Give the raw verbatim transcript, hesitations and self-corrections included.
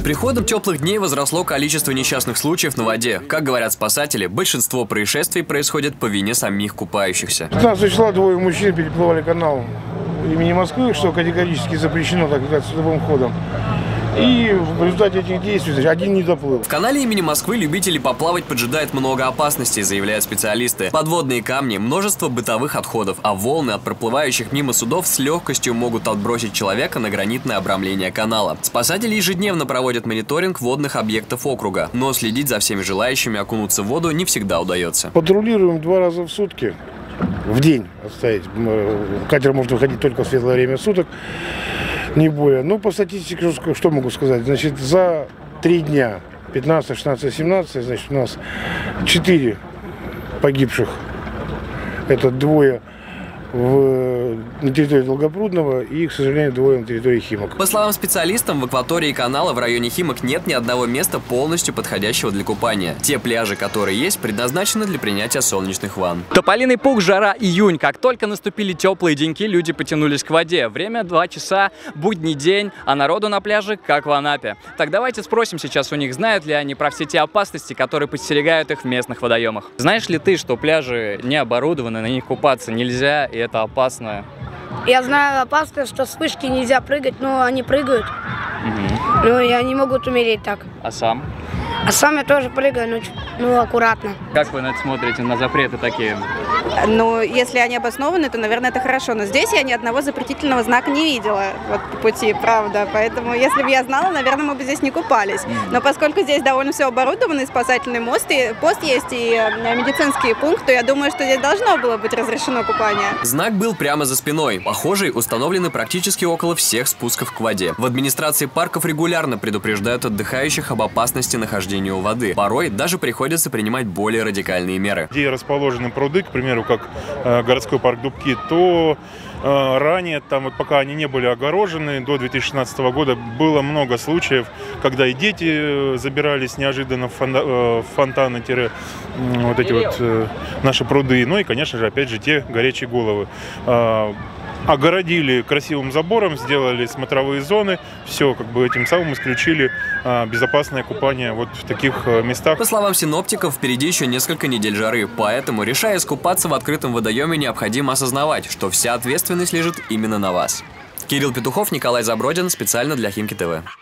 приходом теплых дней возросло количество несчастных случаев на воде. Как говорят спасатели, большинство происшествий происходит по вине самих купающихся. пятнадцатого числа двое мужчин переплывали канал имени Москвы, что категорически запрещено, так сказать, судовым ходом. И в результате этих действий один не доплыл. В канале имени Москвы любителей поплавать поджидает много опасностей, заявляют специалисты. Подводные камни, множество бытовых отходов, а волны от проплывающих мимо судов с легкостью могут отбросить человека на гранитное обрамление канала. Спасатели ежедневно проводят мониторинг водных объектов округа, но следить за всеми желающими окунуться в воду не всегда удается. Патрулируем два раза в сутки. В день оставить. Катер может выходить только в светлое время суток, не более. Ну, по статистике, что могу сказать? Значит, за три дня, пятнадцать, шестнадцать, семнадцать, значит, у нас четыре погибших. Это двое в, на территории Долгопрудного и, к сожалению, двое на территории Химок. По словам специалистов, в акватории канала в районе Химок нет ни одного места, полностью подходящего для купания. Те пляжи, которые есть, предназначены для принятия солнечных ванн. Тополиный пух, жара, июнь. Как только наступили теплые деньки, люди потянулись к воде. Время два часа, будний день, а народу на пляже как в Анапе. Так давайте спросим сейчас у них, знают ли они про все те опасности, которые подстерегают их в местных водоемах. Знаешь ли ты, что пляжи не оборудованы, на них купаться нельзя, и это опасно? Я знаю опасно, что с вышки нельзя прыгать, но они прыгают. Угу. Ну и они могут умереть так. А сам? А сам я тоже прыгаю, но ну, аккуратно. Как вы на это смотрите, на запреты такие? Ну, если они обоснованы, то, наверное, это хорошо. Но здесь я ни одного запретительного знака не видела вот, по пути, правда. Поэтому, если бы я знала, наверное, мы бы здесь не купались. Но поскольку здесь довольно все оборудовано, и спасательный мост, и пост есть, и медицинские пункты, я думаю, что здесь должно было быть разрешено купание. Знак был прямо за спиной. Похожие установлены практически около всех спусков к воде. В администрации парков регулярно предупреждают отдыхающих об опасности нахождения у воды. Порой даже приходится принимать более радикальные меры. Где расположены пруды, к примеру, как э, городской парк Дубки, то э, ранее, там, вот, пока они не были огорожены, до две тысячи шестнадцатого года было много случаев, когда и дети забирались неожиданно в, фонда, э, в фонтаны, тире, э, вот эти вот э, наши пруды, ну и, конечно же, опять же, те горячие головы. Э, Огородили красивым забором, сделали смотровые зоны, все, как бы этим самым исключили а, безопасное купание вот в таких а, местах. По словам синоптиков, впереди еще несколько недель жары, поэтому, решая искупаться в открытом водоеме, необходимо осознавать, что вся ответственность лежит именно на вас. Кирилл Петухов, Николай Забродин, специально для Химки ТВ.